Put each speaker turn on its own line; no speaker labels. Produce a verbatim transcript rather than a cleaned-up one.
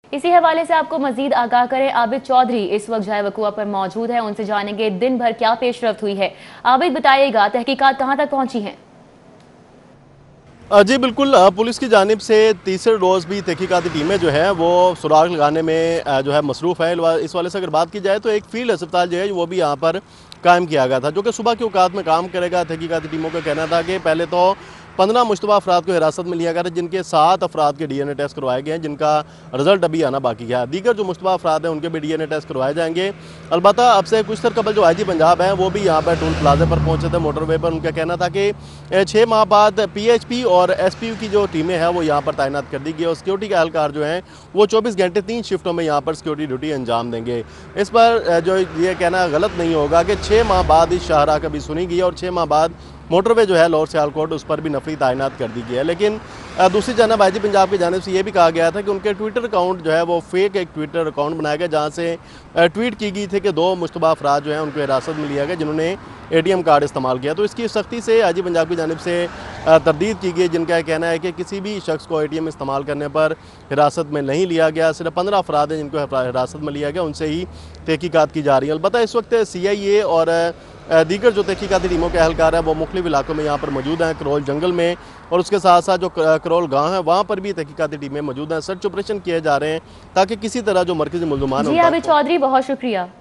इसी हवाले से आपको मजीद आगाह करें आबिद चौधरी इस वक्त जाए वकुआ पर मौजूद है, उनसे जानेंगे दिन भर क्या पेशरफ्त हुई है। आबिद बताइएगा, तहकीकात कहां तक पहुंची हैं?
जी बिल्कुल, पुलिस की जानिब से तीसरे रोज़ भी तहकीकाती टीमें जो है वो सुराग लगाने में जो है मसरूफ़ है। इस वाले से अगर बात की जाए तो एक फील्ड अस्पताल जो है वो भी यहाँ पर कायम किया गया था, जो कि सुबह के औकात में काम करेगा। तहकीकाती टीमों का कहना था कि पहले तो पंद्रह मुश्तबा अफराद को हिरासत में लिया गया था, जिनके सात अफराद के डी एन ए टेस्ट करवाए गए हैं, जिनका रिजल्ट अभी आना बाकी है। दीगर जो मुश्तबा अफराद हैं उनके भी डी एन ए टेस्ट करवाए जाएंगे। अलबत्ता अब से कुछ देर कबल जो आई जी पंजाब है वो भी यहाँ पर टोल प्लाजे पर पहुंचे थे, मोटरवे पर। उनका कहना था कि छः माह बाद पी एच पी और एस पी यू की जो टीमें हैं वो यहाँ पर तैनात कर दी गई और सिक्योरिटी के एहलकार जो हैं वो चौबीस घंटे तीन शिफ्टों में यहाँ पर सिक्योरिटी ड्यूटी अंजाम देंगे। इस पर जो ये कहना गलत नहीं होगा कि छः माह बाद इस शाहरा कभी सुनी गई और छः माह बाद मोटरवे जो है लाहौर सियालकोट उस पर भी नफरी तैनात कर दी गई है। लेकिन दूसरी जानब आई जी पंजाब की जानिब से ये भी कहा गया था कि उनके ट्विटर अकाउंट जो है वो फेक एक ट्विटर अकाउंट बनाया गया, जहाँ से ट्वीट की गई थी कि दो मुश्तबा अफराद जो हैं उनको हिरासत में लिया गया जिन्होंने ए टी एम कार्ड इस्तेमाल किया। तो इसकी सख्ती से आई जी पंजाब की जानिब से तरदीद की गई, जिनका कहना है कि किसी भी शख्स को ए टी एम इस्तेमाल करने पर हिरासत में नहीं लिया गया। सिर्फ पंद्रह अफराद हैं जिनको हिरासत में लिया गया, उनसे ही तहकीकात की जा रही है। अलबत्ता इस वक्त सी आई ए और दीगर जो तहकीकाती टीमों के एहलकार हैं वो मुख्तलिफ इलाकों में यहाँ पर मौजूद हैं, करोल जंगल में और उसके साथ साथ जो करोल गांव है वहाँ पर भी तहकीकाती टीमें मौजूद हैं। सर्च ऑपरेशन किए जा रहे हैं ताकि किसी तरह जो मरकजी मुल्ज़मान
जी आबिद चौधरी, बहुत शुक्रिया।